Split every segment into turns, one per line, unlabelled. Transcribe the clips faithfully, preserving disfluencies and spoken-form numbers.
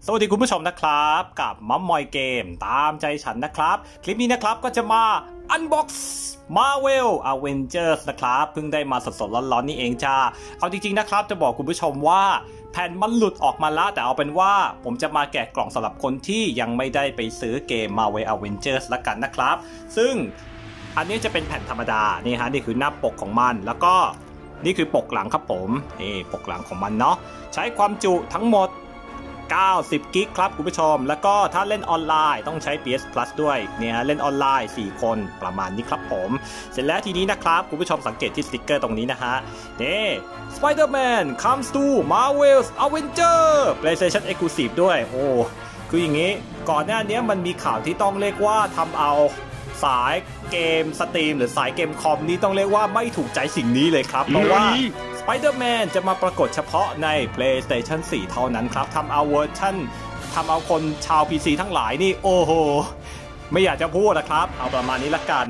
สวัสดีคุณผู้ชมนะครับกับมัมมอยเกมตามใจฉันนะครับคลิปนี้นะครับก็จะมา Unbox Marvel Avengers นะครับเพิ่งได้มาสดๆร้อนๆนี่เองจ้าเอาจริงๆนะครับจะบอกคุณผู้ชมว่าแผ่นมันหลุดออกมาแล้วแต่เอาเป็นว่าผมจะมาแกะกล่องสำหรับคนที่ยังไม่ได้ไปซื้อเกม Marvel Avengers ละกันนะครับซึ่งอันนี้จะเป็นแผ่นธรรมดานี่ฮะนี่คือหน้าปกของมันแล้วก็นี่คือปกหลังครับผมนี่ปกหลังของมันเนาะใช้ความจุทั้งหมดเก้าสิบกิกครับคุณผู้ชมแล้วก็ถ้าเล่นออนไลน์ต้องใช้ พี เอส Plus ด้วยเนี่ยฮะเล่นออนไลน์สี่คนประมาณนี้ครับผมเสร็จแล้วทีนี้นะครับคุณผู้ชมสังเกตที่สติกเกอร์ตรงนี้นะฮะนี่ Spider-Man comes to Marvel's Avengers PlayStation Exclusive ด้วยโอ้คืออย่างนี้ก่อนหน้านี้มันมีข่าวที่ต้องเรียกว่าทำเอาสายเกมสตรีมหรือสายเกมคอมนี้ต้องเรียกว่าไม่ถูกใจสิ่งนี้เลยครับเพราะว่า Spider-Man จะมาปรากฏเฉพาะใน PlayStation สี่เท่านั้นครับทำเอาเวอร์ชันทำเอาคนชาว พี ซี ทั้งหลายนี่โอ้โหไม่อยากจะพูดนะครับเอาประมาณนี้ละกัน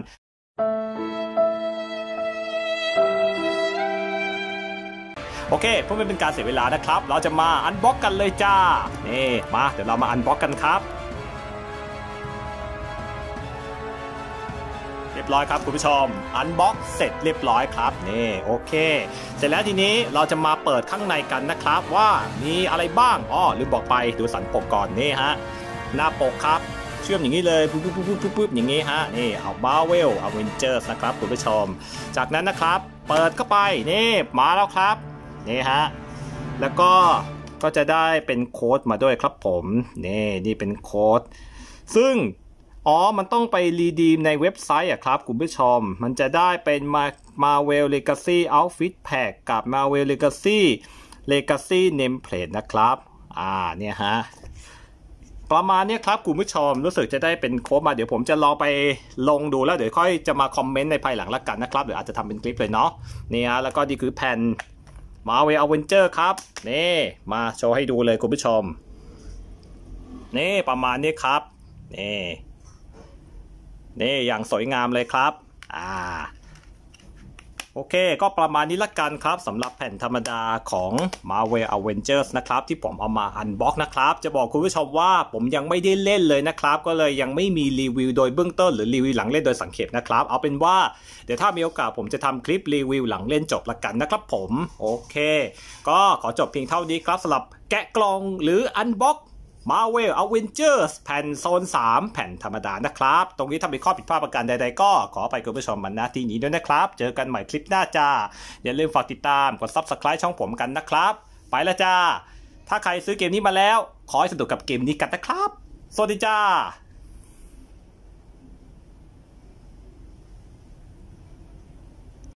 โอเคเพื่อไม่เป็นการเสียเวลานะครับเราจะมาอันบ็อกกันเลยจ้านี่มาเดี๋ยวเรามาอันบ็อกกันครับเรียบร้อยครับคุณผู้ชมอันบ็อกเสร็จเรียบร้อยครับนี่โอเคเสร็จแล้วทีนี้เราจะมาเปิดข้างในกันนะครับว่ามีอะไรบ้างอ๋อลืมบอกไปดูสันปกก่อนนี่ฮะหน้าปกครับเชื่อมอย่างนี้เลยปุ๊บปุ๊บปุ๊บปุ๊บปุ๊บอย่างนี้ฮะนี่เอา Marvel Avengers นะครับคุณผู้ชมจากนั้นนะครับเปิดเข้าไปนี่มาแล้วครับนี่ฮะแล้วก็ก็จะได้เป็นโค้ดมาด้วยครับผมนี่นี่เป็นโค้ดซึ่งอ๋อมันต้องไปรีดีมในเว็บไซต์อะครับคุณผู้ชมมันจะได้เป็น Marvel Legacy Outfit Pack กับ Marvel Legacy Legacy Nameplate นะครับอ่าเนี่ยฮะประมาณนี้ครับคุณผู้ชมรู้สึกจะได้เป็นโค้ดมาเดี๋ยวผมจะลองไปลงดูแล้วเดี๋ยวค่อยจะมาคอมเมนต์ในภายหลังละกันนะครับเดี๋ยวอาจจะทำเป็นคลิปเลยเนาะนี่ฮะแล้วก็นี่คือแผ่น Marvel Avengers ครับนี่มาโชว์ให้ดูเลยคุณผู้ชมนี่ประมาณนี้ครับนี่นี่อย่างสวยงามเลยครับอ่าโอเคก็ประมาณนี้ละกันครับสำหรับแผ่นธรรมดาของ Marvel Avengers นะครับที่ผมเอามาอันบ็อกนะครับจะบอกคุณผู้ชมว่าผมยังไม่ได้เล่นเลยนะครับก็เลยยังไม่มีรีวิวโดยเบื้องต้นหรือรีวิวหลังเล่นโดยสังเขปนะครับเอาเป็นว่าเดี๋ยวถ้ามีโอกาสผมจะทำคลิปรีวิวหลังเล่นจบละกันนะครับผมโอเคก็ขอจบเพียงเท่านี้ครับสำหรับแกะกล่องหรืออันบ็อกMarvel Avengers แผ่นโซนสามแผ่นธรรมดานะครับตรงนี้ถ้ามีข้อผิดพลาดประการใดๆก็ขอไปคุณผู้ชมมันหน้าที่นี้ด้วยนะครับเจอกันใหม่คลิปหน้าจ้าอย่าลืมฝากติดตามกด ซับสไครบ์ ช่องผมกันนะครับไปแล้วจ้าถ้าใครซื้อเกมนี้มาแล้วขอให้สนุกกับเกมนี้กันนะครับสวัสดีจ้า